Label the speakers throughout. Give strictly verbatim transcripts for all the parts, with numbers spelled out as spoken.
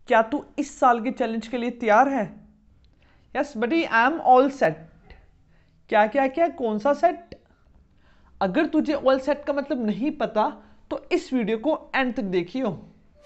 Speaker 1: क्या तू इस साल के चैलेंज के लिए तैयार है? Yes buddy, I am all set. क्या क्या क्या? कौन सा सेट? अगर तुझे ऑल सेट का मतलब नहीं पता तो इस वीडियो को एंड तक देखियो।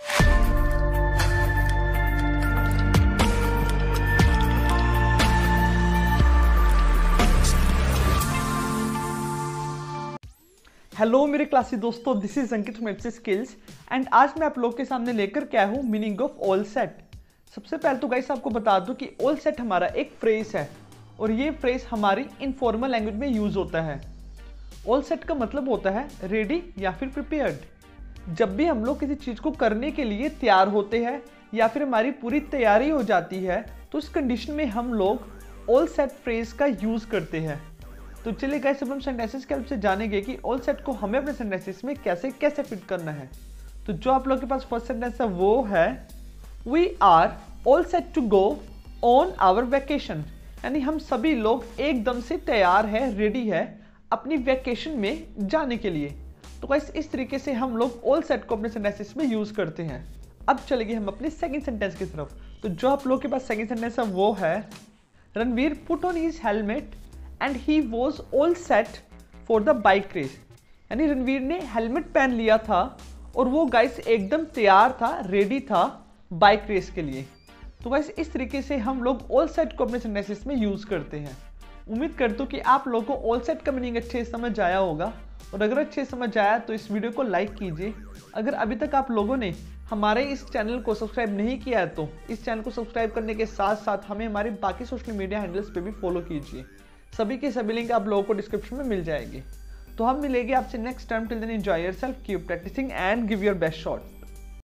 Speaker 1: हेलो मेरे क्लासी दोस्तों, this is Ankit from FC skills and आज मैं आप लोग के सामने लेकर के आया हूँ मीनिंग ऑफ ऑल सेट। सबसे पहले तो गाइस आपको बता दूं कि ऑल सेट हमारा एक फ्रेज है और ये फ्रेज हमारी इनफॉर्मल लैंग्वेज में यूज होता है। ऑल सेट का मतलब होता है रेडी या फिर प्रिपेयर्ड। जब भी हम लोग किसी चीज़ को करने के लिए तैयार होते हैं या फिर हमारी पूरी तैयारी हो जाती है तो इस कंडीशन में हम लोग ऑल सेट फ्रेज का यूज करते हैं। तो चलिए गाइस, अब हम सेंटेंसेस के हेल्प से जानेंगे कि ऑल सेट को हमें अपने सेंटेंसेस में कैसे कैसे फिट करना है। तो जो आप लोग के पास फर्स्ट सेंटेंस है वो है we are all set to go on our vacation. यानी हम सभी लोग एकदम से तैयार है, रेडी है अपनी वैकेशन में जाने के लिए। तो गाइस इस तरीके से हम लोग ऑल सेट को अपने सेंटेंसेस में यूज करते हैं। अब चलेंगे हम अपने सेकंड सेंटेंस की तरफ। तो जो आप लोग के पास सेकंड सेंटेंस है वो है Ranveer put on his helmet and he was all set for the bike race. यानी रणवीर ने हेलमेट पहन लिया था और वो गाइस एकदम तैयार था, रेडी था बाइक रेस के लिए। तो गाइस इस तरीके से हम लोग ऑल सेट को अपने सेंटेंसेस में यूज करते हैं। उम्मीद करता हूँ कि आप लोगों को ऑल सेट का मीनिंग अच्छे से समझ आया होगा और अगर अच्छे से समझ आया तो इस वीडियो को लाइक कीजिए। अगर अभी तक आप लोगों ने हमारे इस चैनल को सब्सक्राइब नहीं किया है तो इस चैनल को सब्सक्राइब करने के साथ साथ हमें हमारे बाकी सोशल मीडिया हैंडल्स पे भी फॉलो कीजिए। सभी के सभी लिंक आप लोगों को डिस्क्रिप्शन में मिल जाएगी। तो हम मिलेंगे आपसे next time. Till then enjoy yourself, keep practising and give your best shot.